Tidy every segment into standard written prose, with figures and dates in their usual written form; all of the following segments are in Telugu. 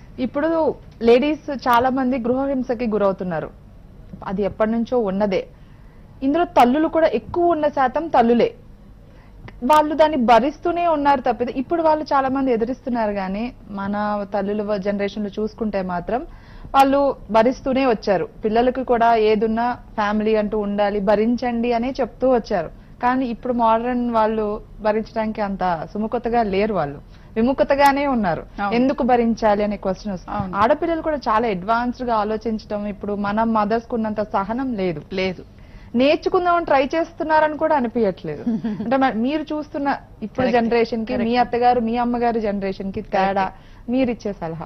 ఇప్పుడు లేడీస్ చాలా మంది గృహహింసకి గురవుతున్నారు. అది ఎప్పటి నుంచో ఉన్నదే. ఇందులో తల్లులు కూడా ఎక్కువ ఉన్న శాతం తల్లులే. వాళ్ళు దాన్ని భరిస్తూనే ఉన్నారు తప్పితే ఇప్పుడు వాళ్ళు చాలా మంది ఎదిరిస్తున్నారు కానీ మన తల్లుల జనరేషన్ లో చూసుకుంటే మాత్రం వాళ్ళు భరిస్తూనే వచ్చారు. పిల్లలకు కూడా ఏదున్నా ఫ్యామిలీ అంటూ ఉండాలి, భరించండి అనే చెప్తూ వచ్చారు. కానీ ఇప్పుడు మోడర్న్ వాళ్ళు భరించడానికి అంత సుముఖతగా లేరు, వాళ్ళు విముఖతగానే ఉన్నారు. ఎందుకు భరించాలి అనే క్వశ్చన్ వస్తుంది. ఆడపిల్లలు కూడా చాలా అడ్వాన్స్డ్ గా ఆలోచించడం ఇప్పుడు మన మదర్స్ కున్నంత సహనం లేదు లేదు నేర్చుకుందామని ట్రై చేస్తున్నారని కూడా అనిపించట్లేదు. అంటే మీరు చూస్తున్న ఇప్పుడు జనరేషన్ కి మీ అత్తగారు మీ అమ్మగారి జనరేషన్ కి తేడా, మీరిచ్చే సలహా?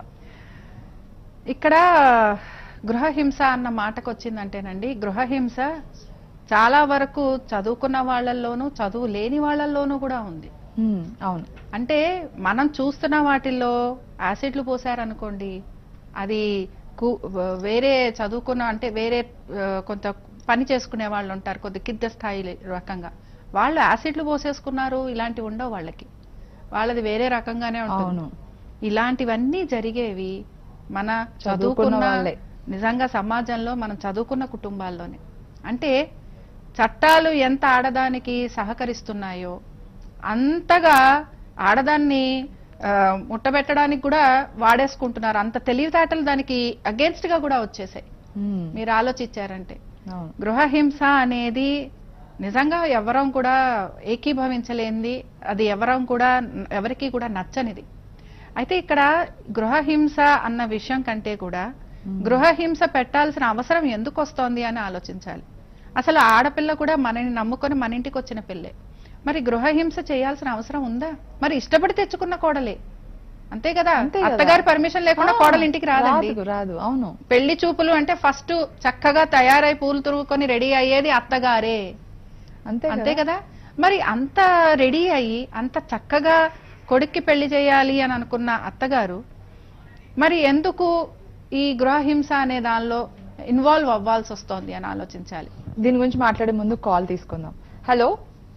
ఇక్కడ గృహహింస అన్న మాటకు వచ్చిందంటేనండి, గృహహింస చాలా వరకు చదువుకున్న వాళ్ళల్లోనూ చదువు లేని వాళ్ళల్లోనూ కూడా ఉంది. అవును. అంటే మనం చూస్తున్న వాటిల్లో యాసిడ్లు పోసారనుకోండి, అది వేరే చదువుకున్న అంటే వేరే కొంత పని చేసుకునే వాళ్ళు ఉంటారు, కొద్ది కింద స్థాయి రకంగా వాళ్ళు యాసిడ్లు పోసేసుకున్నారు, ఇలాంటివి ఉండవు వాళ్ళకి, వాళ్ళది వేరే రకంగానే ఉంటుంది. ఇలాంటివన్నీ జరిగేవి మన చదువుకున్న నిజంగా సమాజంలో మనం చదువుకున్న కుటుంబాల్లోనే. అంటే చట్టాలు ఎంత ఆడదానికి సహకరిస్తున్నాయో అంతగా ఆడదాన్ని ముట్టబెట్టడానికి కూడా వాడేసుకుంటున్నారు. అంత తెలివితేటలు దానికి అగేన్స్ట్ గా కూడా వచ్చేసాయి. మీరు ఆలోచించారంటే గృహహింస అనేది నిజంగా ఎవరం కూడా ఏకీభవించలేనిది, అది ఎవరికి కూడా నచ్చనిది. అయితే ఇక్కడ గృహహింస అన్న విషయం కంటే కూడా గృహహింస పెట్టాల్సిన అవసరం ఎందుకు వస్తోంది అని ఆలోచించాలి. అసలు ఆడపిల్ల కూడా మనని నమ్ముకొని మన ఇంటికి వచ్చిన పిల్లే, మరి గృహహింస చేయాల్సిన అవసరం ఉందా? మరి ఇష్టపడి తెచ్చుకున్న కోడలే, అంతే కదా. అత్తగారి పర్మిషన్ లేకుండా కోడలు ఇంటికి రాదండి, రాదు. అవును. పెళ్లి చూపులు అంటే ఫస్ట్ చక్కగా తయారై పూలు తురుముకొని రెడీ అయ్యేది అత్తగారే, అంతే కదా. మరి అంత రెడీ అయ్యి అంత చక్కగా కొడుక్కి పెళ్లి చేయాలి అని అనుకున్న అత్తగారు మరి ఎందుకు ఈ గృహహింస అనే దానిలో ఇన్వాల్వ్ అవ్వాల్సి వస్తోంది అని ఆలోచించాలి. దీని గురించి మాట్లాడే ముందు కాల్ తీసుకుందాం. హలో.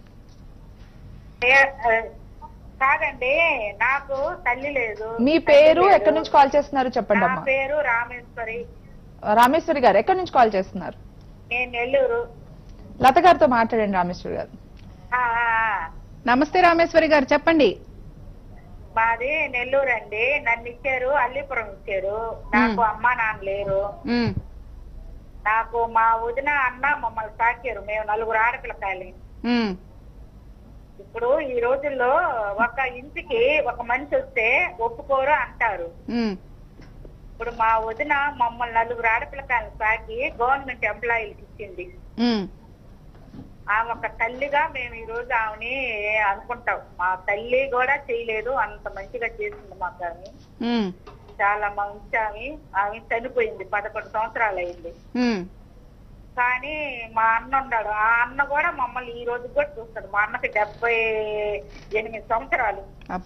కాదండి, నాకు తల్లి లేదు. మీ పేరు, ఎక్కడి నుంచి కాల్ చేస్తున్నారు చెప్పండి అమ్మా. పేరు రామేశ్వరి. రామేశ్వరి గారు ఎక్కడి నుంచి కాల్ చేస్తున్నారు? నేను నెల్లూరు. లత గారితో మాట్లాడండి రామేశ్వరి గారు. నమస్తే రామేశ్వరి గారు, చెప్పండి. మాది నెల్లూరు అండి. నన్ను ఇచ్చారు, అల్లీపురం ఇచ్చారు. నాకు అమ్మా నాన్న లేరు. నాకు మా వదిన అన్న మమ్మల్ని సాకారు. మేము 4 ఆడపిల్లకాయలు. ఇప్పుడు ఈ రోజుల్లో ఒక ఇంటికి ఒక మనిషి వస్తే ఒప్పుకోరు అంటారు. ఇప్పుడు మా వదిన మమ్మల్ని 4 ఆడపిల్లకాయలు సాకి గవర్నమెంట్ ఎంప్లాయీలకు ఇచ్చింది. ఆమె ఒక తల్లిగా మేము ఈ రోజు ఆమెని అనుకుంటాం. మా తల్లి కూడా చేయలేదు, అంత మంచిగా చేసింది మాకు. ఆమె చాలా మంచి ఆమె చనిపోయింది, 11 సంవత్సరాలు అయింది. కానీ మా అన్న ఉన్నాడు, ఆ అన్న కూడా మమ్మల్ని ఈ రోజు కూడా చూస్తాడు. మా అన్నకి 78 సంవత్సరాలు,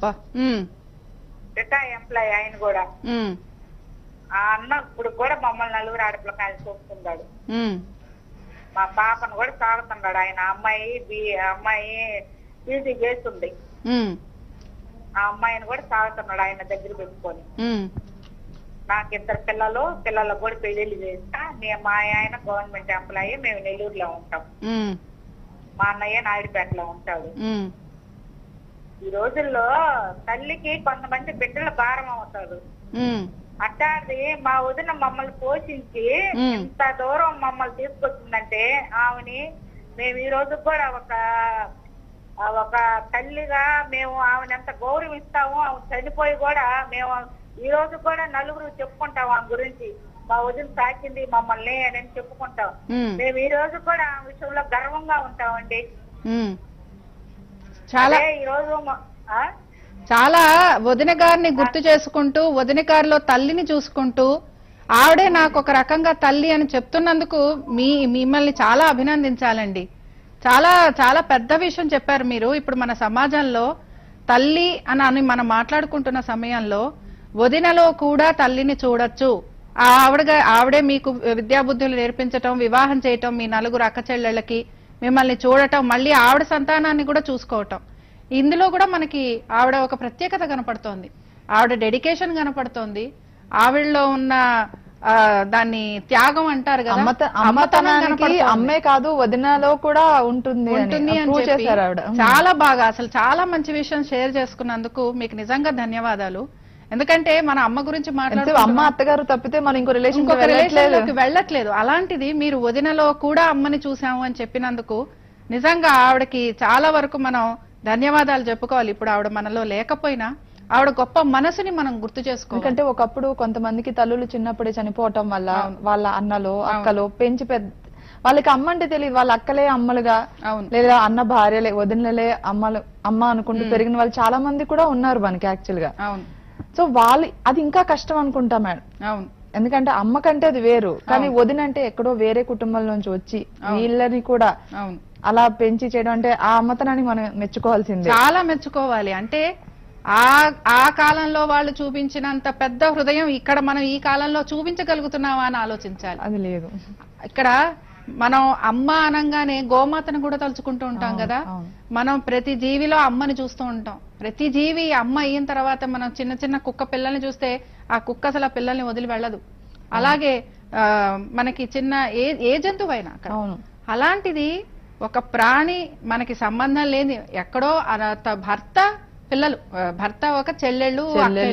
రిటైర్ ఎంప్లాయీ ఆయన కూడా. ఆ అన్న ఇప్పుడు కూడా మమ్మల్ని 4 ఆడపిల్లకాయలు చూస్తున్నాడు. మా పాపను కూడా సాగుతున్నాడు ఆయన. అమ్మాయి పీజీ చేస్తుంది, ఆ అమ్మాయిని కూడా సాగుతున్నాడు ఆయన దగ్గర పెట్టుకొని. నాకు 2 పిల్లలకు కూడా పెళ్లిళ్ళు చేస్తా. మా ఆయన గవర్నమెంట్ ఎంప్లాయీ, మేము నెల్లూరులో ఉంటాం. మా అన్నయ్య నాయుడుపేటలో ఉంటాడు. ఈ రోజుల్లో తల్లికి కొంతమంది బిడ్డల భారం అవుతారు. అట్లాంటి మా వదిన మమ్మల్ని పోషించి ఇంత దూరం మమ్మల్ని తీసుకొచ్చిందంటే ఆమెని మేము ఈ రోజు కూడా ఒక తల్లిగా మేము ఆమెను ఎంత గౌరవిస్తామో, ఆమె చనిపోయి కూడా మేము ఈ రోజు కూడా నలుగురు చెప్పుకుంటాం ఆమె గురించి. మా వదిన సాకింది మమ్మల్ని అని చెప్పుకుంటాం. మేము ఈ రోజు కూడా ఆ విషయంలో గర్వంగా ఉంటామండి. ఈ రోజు చాలా వదిన గారిని గుర్తు చేసుకుంటూ, వదిన గారిలో తల్లిని చూసుకుంటూ, ఆవిడే నాకు ఒక రకంగా తల్లి అని చెప్తున్నందుకు మిమ్మల్ని చాలా అభినందించాలండి. చాలా చాలా పెద్ద విషయం చెప్పారు మీరు. ఇప్పుడు మన సమాజంలో తల్లి అని మనం మాట్లాడుకుంటున్న సమయంలో వదినలో కూడా తల్లిని చూడొచ్చు. ఆవిడే మీకు విద్యాబుద్ధులు నేర్పించటం, వివాహం చేయటం, మీ 4 అక్క చెల్లెళ్ళకి మిమ్మల్ని చూడటం, మళ్ళీ ఆవిడ సంతానాన్ని కూడా చూసుకోవటం, ఇందులో కూడా మనకి ఆవిడ ఒక ప్రత్యేకత కనపడుతోంది. ఆవిడ డెడికేషన్ కనపడుతోంది. ఆవిడలో ఉన్న దాన్ని త్యాగం అంటారు కదా, అమ్మతనం అమ్మతనానికి కనపడుతోంది. అమ్మే కాదు వదినలో కూడా ఉంటుంది ఉంటుంది అని prove చెప్పి చేశారు ఆవిడ. చాలా బాగా అసలు చాలా మంచి విషయం షేర్ చేసుకున్నందుకు మీకు నిజంగా ధన్యవాదాలు. ఎందుకంటే మన అమ్మ గురించి ఎంతసేపు మాట్లాడుతూ అమ్మ అత్తగారు తప్పితే మనం ఇంకో రిలేషన్ ఇంకొక రిలేషన్ లోకి వెళ్ళట్లేదు. అలాంటిది మీరు వదినలో కూడా అమ్మని చూసాము అని చెప్పినందుకు నిజంగా ఆవిడకి చాలా వరకు మనం ధన్యవాదాలు చెప్పుకోవాలి. ఇప్పుడు ఆవిడ మనలో లేకపోయినా ఆవిడ గొప్ప మనసుని మనం గుర్తు చేసుకోవాలి. ఎందుకంటే ఒకప్పుడు కొంతమందికి తల్లులు చిన్నప్పుడే చనిపోవటం వల్ల వాళ్ళ అన్నలో అక్కలో పెంచి వాళ్ళకి అమ్మ అంటే తెలియదు, వాళ్ళ అక్కలే అమ్మలుగా అవును. లేదా అన్న భార్యలే వదినలే అమ్మ అనుకుంటూ పెరిగిన వాళ్ళు చాలా మంది కూడా ఉన్నారు మనకి యాక్చువల్ గా. అవును సో వాళ్ళు అది ఇంకా కష్టం అనుకుంటా మేడం. అవును ఎందుకంటే అమ్మ కంటే అది వేరు, కానీ వదిన అంటే ఎక్కడో వేరే కుటుంబం నుంచి వచ్చి వీళ్ళని కూడా అవును అలా పెంచి చేయడం అంటే ఆ అమ్మతనాన్ని మనం మెచ్చుకోవాల్సిందే, చాలా మెచ్చుకోవాలి. అంటే ఆ కాలంలో వాళ్ళు చూపించినంత పెద్ద హృదయం ఇక్కడ మనం ఈ కాలంలో చూపించగలుగుతున్నావా అని ఆలోచించాలి. అది లేదు. ఇక్కడ మనం అమ్మ అనగానే గోమాతను కూడా తలుచుకుంటూ ఉంటాం కదా. మనం ప్రతి జీవిలో అమ్మని చూస్తూ ఉంటాం. ప్రతి జీవి అమ్మ అయిన తర్వాత మనం చిన్న చిన్న కుక్క పిల్లల్ని చూస్తే ఆ కుక్క అసలు ఆ పిల్లల్ని వదిలి వెళ్ళదు. అలాగే మనకి చిన్న ఏ జంతువైనా అక్కడ. అలాంటిది ఒక ప్రాణి మనకి సంబంధం లేని ఎక్కడో భర్త పిల్లలు, భర్త ఒక చెల్లెళ్ళు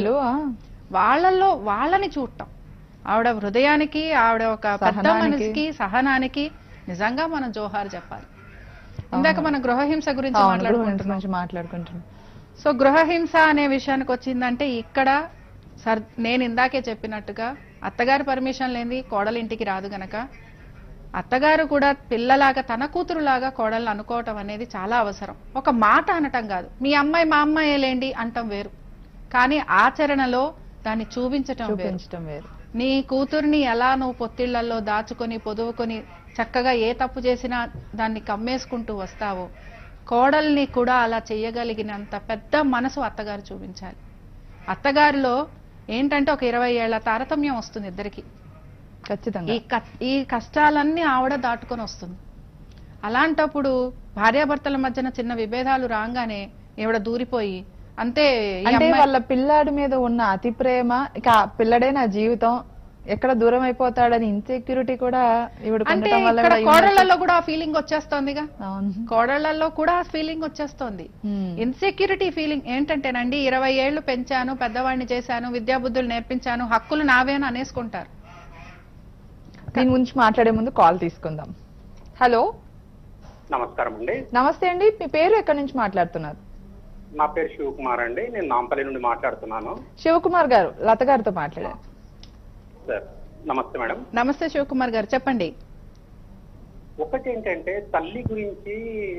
వాళ్ళని చూడటం, ఆవిడ హృదయానికి, ఆవిడ ఒక పెద్ద మనసుకి, సహనానికి నిజంగా మనం జోహార్ చెప్పాలి. ఇందాక మనం గృహహింస గురించి మాట్లాడుకుంటున్నాం. సో గృహహింస అనే విషయానికి వచ్చిందంటే ఇక్కడ నేను ఇందాకే చెప్పినట్టుగా అత్తగారి పర్మిషన్ లేని కోడలు ఇంటికి రాదు గనక అత్తగారు కూడా పిల్లలాగా తన కూతురులాగా కోడలు అనుకోవటం అనేది చాలా అవసరం. ఒక మాట అనటం కాదు, మీ అమ్మాయి మా అమ్మాయి లేండి అంటం వేరు, కానీ ఆచరణలో దాన్ని చూపించటం వేరు. నీ కూతుర్ని ఎలా నువ్వు పొత్తిళ్లలో దాచుకొని పొదువుకొని చక్కగా ఏ తప్పు చేసినా దాన్ని కమ్మేసుకుంటూ వస్తావో, కోడల్ని కూడా అలా చెయ్యగలిగినంత పెద్ద మనసు అత్తగారు చూపించాలి. అత్తగారిలో ఏంటంటే ఒక 20 ఏళ్ల తారతమ్యం వస్తుంది ఇద్దరికి. ఖచ్చితంగా ఈ కష్టాలన్నీ ఆవిడ దాటుకొని వస్తుంది. అలాంటప్పుడు భార్యాభర్తల మధ్యన చిన్న విభేదాలు రాగానే ఈవిడ దూరిపోయి అంతే వాళ్ళ పిల్లాడి మీద ఉన్న అతి ప్రేమ, ఇక పిల్లడే నా జీవితం, ఎక్కడ దూరం అయిపోతాడని ఇన్సెక్యూరిటీ కూడా అంటే ఇక్కడ కోడళ్లలో కూడా ఆ ఫీలింగ్ వచ్చేస్తోందిగా. కోడళ్లలో కూడా ఆ ఫీలింగ్ వచ్చేస్తోంది. ఇన్సెక్యూరిటీ ఫీలింగ్ ఏంటంటేనండి 20 ఏళ్లు పెంచాను, పెద్దవాడిని చేశాను, విద్యాబుద్ధులు నేర్పించాను, హక్కులు నావేని అనేసుకుంటారు. దీని గురించి మాట్లాడే ముందు కాల్ తీసుకుందాం. హలో, నమస్కారం అండి. నమస్తే అండి, మీ పేరు ఎక్కడి నుంచి మాట్లాడుతున్నారు? నా పేరు శివకుమార్ అండి, నేను నాంపల్లి నుండి మాట్లాడుతున్నాను. శివకుమార్ గారు లత గారితో మాట్లాడారు. సార్ నమస్తే మేడం. నమస్తే శివకుమార్ గారు, చెప్పండి. ఒకటి ఏంటంటే తల్లి గురించి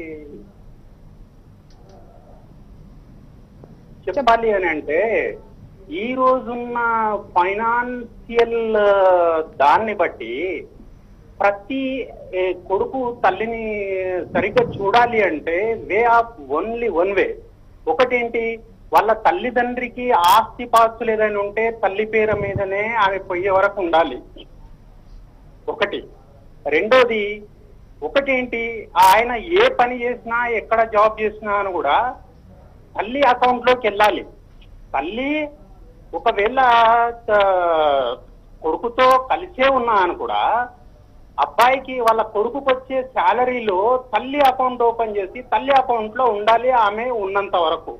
చెప్పాలి అని అంటే ఈ రోజున్న ఫైనాన్షియల్ దాన్ని బట్టి ప్రతి కొడుకు తల్లిని సరిగ్గా చూడాలి అంటే way of only one way. ఒకటేంటి, వాళ్ళ తల్లిదండ్రికి ఆస్తి పాస్తులు ఏదైనా ఉంటే తల్లి పేరు మీదనే ఆమె పోయే వరకు ఉండాలి ఒకటి. రెండోది ఒకటేంటి, ఆయన ఏ పని చేసినా ఎక్కడ జాబ్ చేసినా అని కూడా తల్లి అకౌంట్ లోకి వెళ్ళాలి. తల్లి ఒకవేళ కొడుకుతో కలిసే ఉన్నా అని కూడా అబ్బాయికి వాళ్ళ కొడుకుకి వచ్చే శాలరీలో తల్లి అకౌంట్ ఓపెన్ చేసి తల్లి అకౌంట్ లో ఉండాలి ఆమె ఉన్నంత వరకు.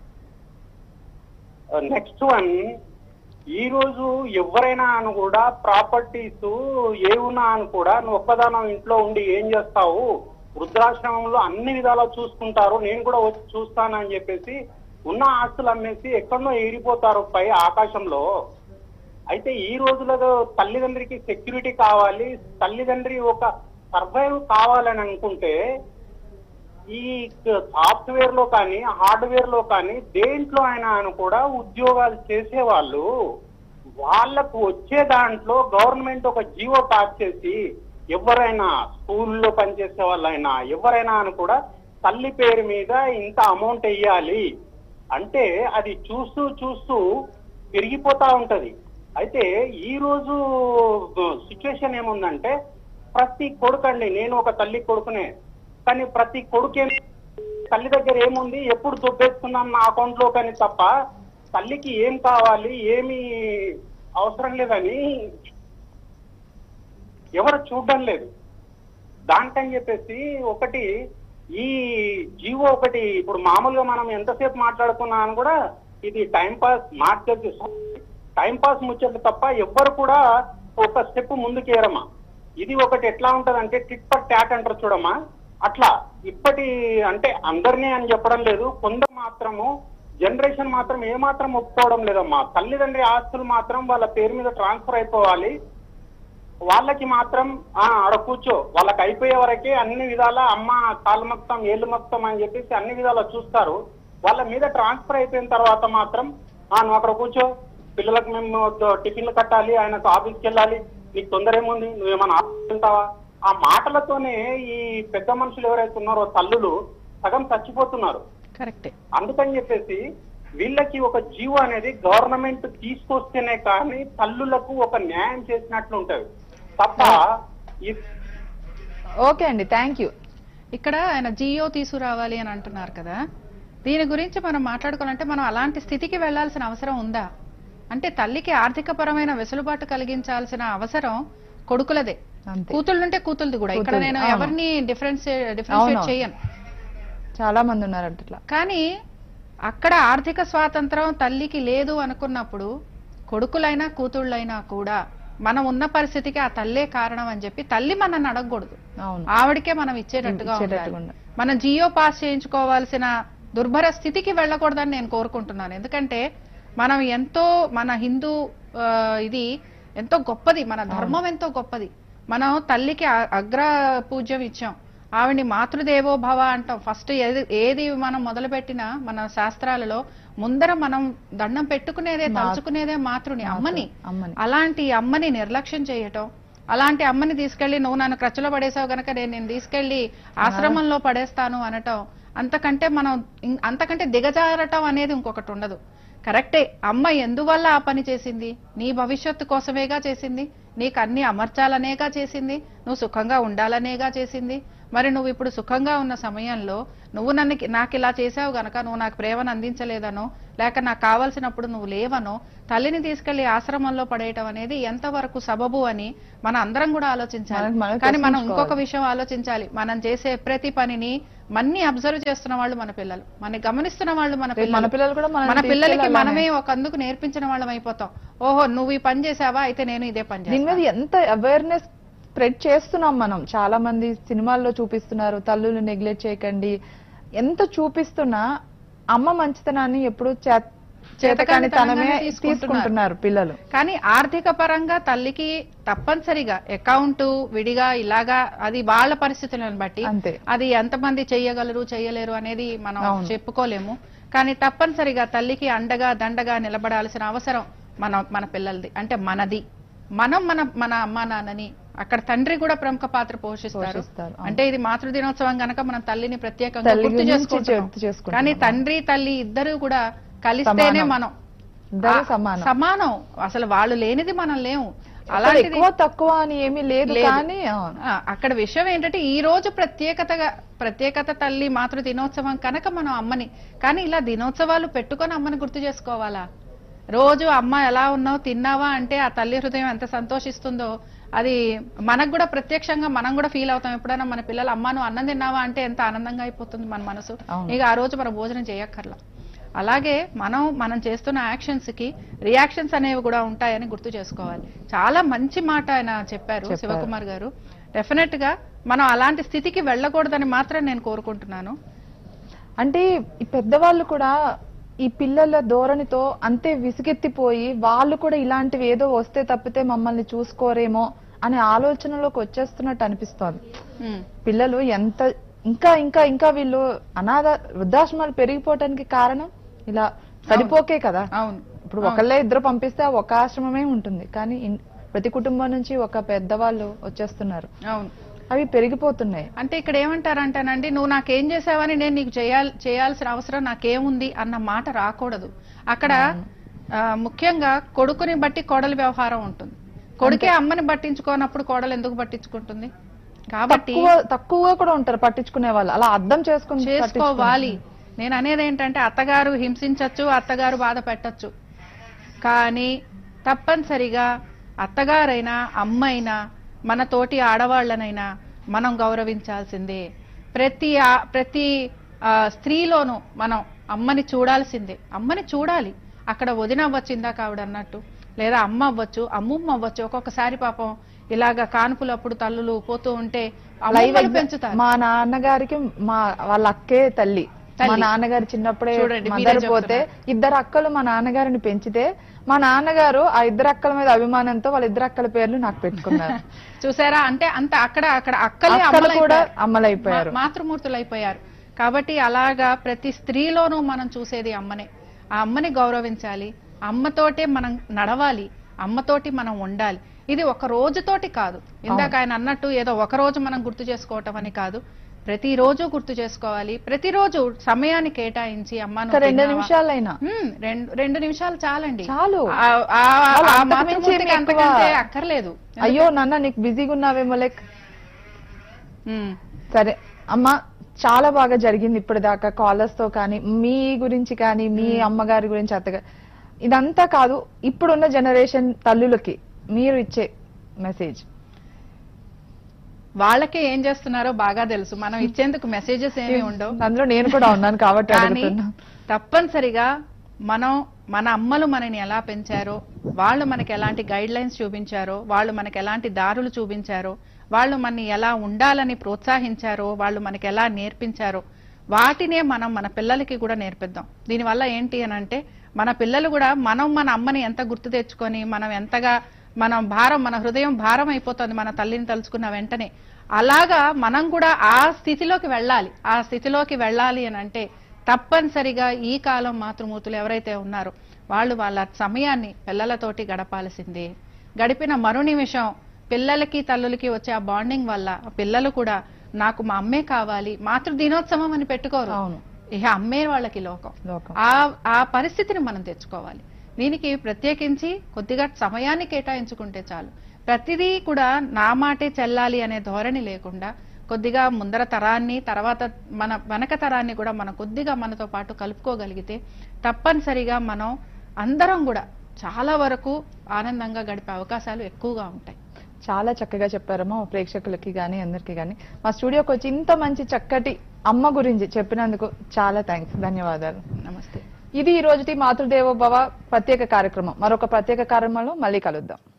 నెక్స్ట్ వన్, ఈ రోజు ఎవరైనా అని కూడా ప్రాపర్టీస్ ఏ ఉన్నా అని కూడా నువ్వు ఒక్కదానం ఇంట్లో ఉండి ఏం చేస్తావు, వృద్ధాశ్రమంలో అన్ని విధాలా చూసుకుంటారు, నేను కూడా వచ్చి చూస్తానని చెప్పేసి ఉన్న ఆస్తులు అమ్మేసి ఎక్కడో ఏడిపోతారు పై ఆకాశంలో. అయితే ఈ రోజులలో తల్లిదండ్రికి సెక్యూరిటీ కావాలి, తల్లిదండ్రి ఒక సర్వైవ్ కావాలని అనుకుంటే ఈ సాఫ్ట్వేర్ లో కానీ హార్డ్వేర్ లో కానీ దేంట్లో అయినా అని కూడా ఉద్యోగాలు చేసేవాళ్ళు వాళ్లకు వచ్చే దాంట్లో గవర్నమెంట్ ఒక జీవో పాస్ చేసి ఎవరైనా స్కూల్లో పనిచేసే వాళ్ళైనా ఎవరైనా అని కూడా తల్లి పేరు మీద ఇంత అమౌంట్ వెయ్యాలి అంటే అది చూస్తూ చూస్తూ పెరిగిపోతా ఉంటది. అయితే ఈ రోజు సిచ్యువేషన్ ఏముందంటే ప్రతి కొడుకండి, నేను ఒక తల్లి కొడుకునే, కానీ ప్రతి కొడుకే తల్లి దగ్గర ఏముంది ఎప్పుడు దుబ్బేసుకున్నాం నా అకౌంట్ లో కానీ తప్ప తల్లికి ఏం కావాలి ఏమి అవసరం లేదని ఎవరు చూడడం లేదు. దానికని చెప్పేసి ఒకటి ఈ జీవో ఒకటి ఇప్పుడు మామూలుగా మనం ఎంతసేపు మాట్లాడుకున్నా అని కూడా ఇది టైం పాస్ టైం పాస్ ముచ్చట్లు తప్ప ఎవ్వరు కూడా ఒక స్టెప్ ముందుకేరమ్మా. ఇది ఒకటి ఎట్లా ఉంటదంటే టిట్ ఫర్ ట్యాట్ అంటారు చూడమ్మా, అట్లా ఇప్పటి అంటే అందరినీ అని చెప్పడం లేదు, కొందరు మాత్రము జనరేషన్ మాత్రం ఏమాత్రం ఒప్పుకోవడం లేదమ్మా. తల్లిదండ్రి ఆస్తులు మాత్రం వాళ్ళ పేరు మీద ట్రాన్స్ఫర్ అయిపోవాలి, వాళ్ళకి మాత్రం ఆడ కూర్చో, వాళ్ళకి అయిపోయే వరకే అన్ని విధాల అమ్మ కాళ్ళు మొత్తం ఏళ్ళు మొత్తం అని చెప్పేసి అన్ని విధాలా చూస్తారు. వాళ్ళ మీద ట్రాన్స్ఫర్ అయిపోయిన తర్వాత మాత్రం నువ్వు అక్కడ కూర్చో, పిల్లలకు మేము టిఫిన్లు కట్టాలి, ఆయనకు ఆఫీస్కి వెళ్ళాలి, నీకు తొందర ఏముంది, నువ్వేమన్నా ఆఫీస్కి వెళ్తావా? ఆ మాటలతోనే ఈ పెద్ద మనుషులు ఎవరైతే ఉన్నారో తల్లులు సగం చచ్చిపోతున్నారు. కరెక్టే. అందుకని చెప్పేసి వీళ్ళకి ఒక జీవో అనేది గవర్నమెంట్ తీసుకొస్తేనే కానీ తల్లులకు ఒక న్యాయం చేసినట్లు ఉంటది తప్ప. ఓకే అండి, థ్యాంక్ యూ. ఇక్కడ ఆయన జియో తీసుకురావాలి అని అంటున్నారు కదా, దీని గురించి మనం మాట్లాడుకోవాలంటే మనం అలాంటి స్థితికి వెళ్లాల్సిన అవసరం ఉందా? అంటే తల్లికి ఆర్థిక పరమైన వెసులుబాటు కలిగించాల్సిన అవసరం కొడుకులదే, కూతుళ్ళుంటే కూతుళ్ళది కూడా. ఇక్కడ నేను ఎవరిని డిఫరెన్షియేట్ చేయను, చాలా మంది ఉన్నారు అట్లా. కానీ అక్కడ ఆర్థిక స్వాతంత్రం తల్లికి లేదు అనుకున్నప్పుడు కొడుకులైనా కూతుళ్ళైనా కూడా మనం ఉన్న పరిస్థితికి ఆ తల్లే కారణం అని చెప్పి తల్లి మనల్ని అడగకూడదు, ఆవిడకే మనం ఇచ్చేటట్టుగా ఉండాలి. మనం జియో పాస్ చేయించుకోవాల్సిన దుర్భర స్థితికి వెళ్ళకూడదని నేను కోరుకుంటున్నాను. ఎందుకంటే మనం ఎంతో మన హిందూ ఇది ఎంతో గొప్పది, మన ధర్మం ఎంతో గొప్పది. మనం తల్లికి అగ్ర పూజ్యం ఇచ్చాం, ఆవిడ్ని మాతృదేవో భవ అంటాం. ఫస్ట్ ఏది మనం మొదలు పెట్టినా మన శాస్త్రాలలో ముందర మనం దండం పెట్టుకునేదే తలుచుకునేదే మాతృని, అమ్మని. అలాంటి అమ్మని నిర్లక్ష్యం చేయటం, అలాంటి అమ్మని తీసుకెళ్లి నువ్వు నన్ను క్రచ్చులో పడేసావు గనక నేను తీసుకెళ్లి ఆశ్రమంలో పడేస్తాను అనటం, అంతకంటే దిగజారటం అనేది ఇంకొకటి ఉండదు. కరెక్టే, అమ్మ ఎందువల్ల ఆ పని చేసింది? నీ భవిష్యత్తు కోసమేగా చేసింది, నీకు అన్ని అమర్చాలనేగా చేసింది, నువ్వు సుఖంగా ఉండాలనేగా చేసింది. మరి నువ్వు ఇప్పుడు సుఖంగా ఉన్న సమయంలో నువ్వు నాకు ఇలా చేసావు గనక నువ్వు నాకు ప్రేమను అందించలేదనో, లేక నాకు కావాల్సినప్పుడు నువ్వు లేవనో తల్లిని తీసుకెళ్లి ఆశ్రమంలో పడేయటం అనేది ఎంతవరకు సబబు అని మన అందరం కూడా ఆలోచించాలి. కానీ మనం ఇంకొక విషయం ఆలోచించాలి, మనం చేసే ప్రతి పనిని మన్ని అబ్జర్వ్ చేస్తున్న వాళ్ళు మన పిల్లలు, మన గమనిస్తున్న వాళ్ళు మన పిల్లలు. మన పిల్లలకి మనమే ఒక అందుకు నేర్పించిన వాళ్ళం అయిపోతాం. ఓహో నువ్వు ఈ పని చేసావా, అయితే నేను ఇదే పని చేస్తాను. దీని మీద ఎంత అవేర్నెస్ స్ప్రెడ్ చేస్తున్నాం మనం, చాలా మంది సినిమాల్లో చూపిస్తున్నారు, తల్లులు నెగ్లెక్ట్ చేయకండి, ఎంత చూపిస్తున్నా అమ్మ మంచితనాన్ని ఎప్పుడు చేతకాని తనమే తీసుకుంటున్నారు పిల్లలు. కానీ ఆర్థిక పరంగా తల్లికి తప్పనిసరిగా అకౌంట్ విడిగా ఇలాగా అది వాళ్ళ పరిస్థితులను బట్టి అది ఎంతమంది చెయ్యగలరు చేయలేరు అనేది మనం చెప్పుకోలేము. కానీ తప్పనిసరిగా తల్లికి అండగా దండగా నిలబడాల్సిన అవసరం మన పిల్లలది, అంటే మనది. మనం మన అమ్మా నాన్నని, అక్కడ తండ్రి కూడా ప్రముఖ పాత్ర పోషిస్తారు. అంటే ఇది మాతృ దినోత్సవం గనక మనం తల్లిని ప్రత్యేకంగా గుర్తు చేసుకుంటాం. కానీ తండ్రి తల్లి ఇద్దరు కూడా కలిస్తేనే మనం సమానం. అసలు వాళ్ళు లేనిది మనం లేము. అలాంటి తక్కువ అని ఏమీ లేదు. కానీ అక్కడ విషయం ఏంటంటే ఈ రోజు ప్రత్యేకత తల్లి మాతృ దినోత్సవం కనుక మనం అమ్మని, కానీ ఇలా దినోత్సవాలు పెట్టుకొని అమ్మని గుర్తు చేసుకోవాలా? రోజు అమ్మ ఎలా ఉన్నావు తిన్నావా అంటే ఆ తల్లి హృదయం ఎంత సంతోషిస్తుందో అది మనకు కూడా ప్రత్యక్షంగా మనం కూడా ఫీల్ అవుతాం. ఎప్పుడైనా మన పిల్లలు అమ్మ నువ్వు అన్నం తిన్నావా అంటే ఎంత ఆనందంగా అయిపోతుంది మన మనసు. ఇక ఆ రోజు మనం భోజనం చేయక్కర్లా. అలాగే మనం చేస్తున్న యాక్షన్స్ కి రియాక్షన్స్ అనేవి కూడా ఉంటాయని గుర్తు చేసుకోవాలి. చాలా మంచి మాట ఆయన చెప్పారు శివకుమార్ గారు. డెఫినెట్ గా మనం అలాంటి స్థితికి వెళ్ళకూడదని మాత్రం నేను కోరుకుంటున్నాను. అంటే ఈ పెద్దవాళ్ళు కూడా ఈ పిల్లల ధోరణితో అంతే విసుగెత్తిపోయి వాళ్ళు కూడా ఇలాంటివి ఏదో వస్తే తప్పితే మమ్మల్ని చూసుకోరేమో అనే ఆలోచనలోకి వచ్చేస్తున్నట్టు అనిపిస్తోంది. పిల్లలు ఎంత ఇంకా ఇంకా ఇంకా వీళ్ళు అనాథ వృద్ధాశ్రమాలు పెరిగిపోవటానికి కారణం ఇలా సరిపోకే కదా. ఇప్పుడు ఒకళ్ళే ఇద్దరు పంపిస్తే ఒక ఆశ్రమమే ఉంటుంది, కానీ ప్రతి కుటుంబం నుంచి ఒక పెద్దవాళ్ళు వచ్చేస్తున్నారు. అవి పెరిగిపోతున్నాయి. అంటే ఇక్కడ ఏమంటారంటేనండి, నువ్వు నాకేం చేసావని నేను నీకు చేయాల్సిన అవసరం నాకేముంది అన్న మాట రాకూడదు. అక్కడ ముఖ్యంగా కొడుకుని బట్టి కోడలి వ్యవహారం ఉంటుంది. కొడుకే అమ్మని పట్టించుకోనప్పుడు కోడలు ఎందుకు పట్టించుకుంటుంది? కాబట్టి తక్కువ కూడా ఉంటారు పట్టించుకునే వాళ్ళు, అలా అర్థం చేసుకోవాలి. నేను అనేది ఏంటంటే అత్తగారు హింసించచ్చు, అత్తగారు బాధ పెట్టచ్చు, కానీ తప్పనిసరిగా అత్తగారైనా అమ్మైనా మన తోటి ఆడవాళ్ళనైనా మనం గౌరవించాల్సిందే. ప్రతి స్త్రీలోనూ మనం అమ్మని చూడాల్సిందే. అమ్మని చూడాలి. అక్కడ వదిన అవ్వచ్చు, ఇందాక ఆవిడ అన్నట్టు, లేదా అమ్మ అవ్వచ్చు, అమ్మమ్మ అవ్వచ్చు. ఒక్కొక్కసారి పాపం ఇలాగ కాన్పులప్పుడు తల్లులు పోతూ ఉంటే అమ్మమ్మలు పెంచుతారు. మా నాన్నగారికి వాళ్ళ అక్కే తల్లి. మా నాన్నగారు చిన్నప్పుడే మదర్ పోతే ఇద్దరు అక్కలు మా నాన్నగారిని పెంచితే మా నాన్నగారు ఆ ఇద్దరు అక్కల మీద అభిమానంతో వాళ్ళ ఇద్దరు అక్కల పేర్లు నాకు పెట్టుకున్నారు. చూసారా? అంటే అంత అక్కడ అక్కలే కూడా అమ్మలైపోయారు, మాతృమూర్తులు అయిపోయారు. కాబట్టి అలాగా ప్రతి స్త్రీలోనూ మనం చూసేది అమ్మనే. ఆ అమ్మని గౌరవించాలి, అమ్మతోటే మనం నడవాలి, అమ్మతోటి మనం ఉండాలి. ఇది ఒక రోజుతోటి కాదు. ఇందాక ఆయన అన్నట్టు ఏదో ఒక రోజు మనం గుర్తు చేసుకోవటం అని కాదు, ప్రతిరోజు గుర్తు చేసుకోవాలి. ప్రతిరోజు సమయాన్ని కేటాయించి అమ్మను 2 నిమిషాలైనా 2 నిమిషాలు చాలండి, చాలు. అంతకంటే అక్కర్లేదు. అయ్యో నాన్న నీకు బిజీగా ఉన్నావేమో లైక్. సరే అమ్మ, చాలా బాగా జరిగింది ఇప్పటిదాకా కాలర్స్ తో కానీ, మీ గురించి కానీ, మీ అమ్మగారి గురించి, అత్తగారు, ఇదంతా కాదు. ఇప్పుడున్న జనరేషన్ తల్లులకి మీరు ఇచ్చే మెసేజ్? వాళ్ళకే ఏం చేస్తున్నారో బాగా తెలుసు. మనం ఇచ్చేందుకు మెసేజెస్ ఏమి ఉండవు. అందులో నేను కూడా ఉన్నాను కాబట్టి అడుగుతున్నా. తప్పనిసరిగా మన అమ్మలు మనని ఎలా పెంచారో, వాళ్ళు మనకి ఎలాంటి గైడ్ లైన్స్ చూపించారో, వాళ్ళు మనకి ఎలాంటి దారులు చూపించారో, వాళ్ళు మనని ఎలా ఉండాలని ప్రోత్సహించారో, వాళ్ళు మనకి ఎలా నేర్పించారో, వాటినే మనం మన పిల్లలకి కూడా నేర్పిద్దాం. దీనివల్ల ఏంటి అని అంటే, మన పిల్లలు కూడా మన అమ్మని ఎంత గుర్తు తెచ్చుకొని, మనం ఎంతగా మన హృదయం భారం అయిపోతుంది మన తల్లిని తలుచుకున్న వెంటనే. అలాగా మనం కూడా ఆ స్థితిలోకి వెళ్ళాలి. ఆ స్థితిలోకి వెళ్ళాలి అని అంటే తప్పనిసరిగా ఈ కాలం మాతృమూర్తులు ఎవరైతే ఉన్నారో వాళ్ళు వాళ్ళ సమయాన్ని పిల్లలతోటి గడపాల్సిందే. గడిపిన మరో నిమిషం పిల్లలకి తల్లులకి వచ్చే ఆ బాండింగ్ వల్ల పిల్లలు కూడా నాకు మా అమ్మే కావాలి, మాతృ దినోత్సవం అని పెట్టుకోరు. ఇక అమ్మే వాళ్ళకి లోకం. ఆ పరిస్థితిని మనం తెచ్చుకోవాలి. దీనికి ప్రత్యేకించి కొద్దిగా సమయాన్ని కేటాయించుకుంటే చాలు. ప్రతిదీ కూడా నా మాటే చెల్లాలి అనే ధోరణి లేకుండా కొద్దిగా ముందర తరాన్ని, తర్వాత మన వెనక తరాన్ని కూడా మనం కొద్దిగా మనతో పాటు కలుపుకోగలిగితే తప్పనిసరిగా మనం అందరం కూడా చాలా వరకు ఆనందంగా గడిపే అవకాశాలు ఎక్కువగా ఉంటాయి. చాలా చక్కగా చెప్పారమ్మా. ప్రేక్షకులకి కానీ అందరికీ కానీ మా స్టూడియోకి వచ్చి ఇంత మంచి చక్కటి అమ్మ గురించి చెప్పినందుకు చాలా థ్యాంక్స్, ధన్యవాదాలు. నమస్తే. ఇది ఈ రోజుటి మాతృదేవోభవ ప్రత్యేక కార్యక్రమం. మరొక ప్రత్యేక కార్యక్రమంలో మళ్ళీ కలుద్దాం.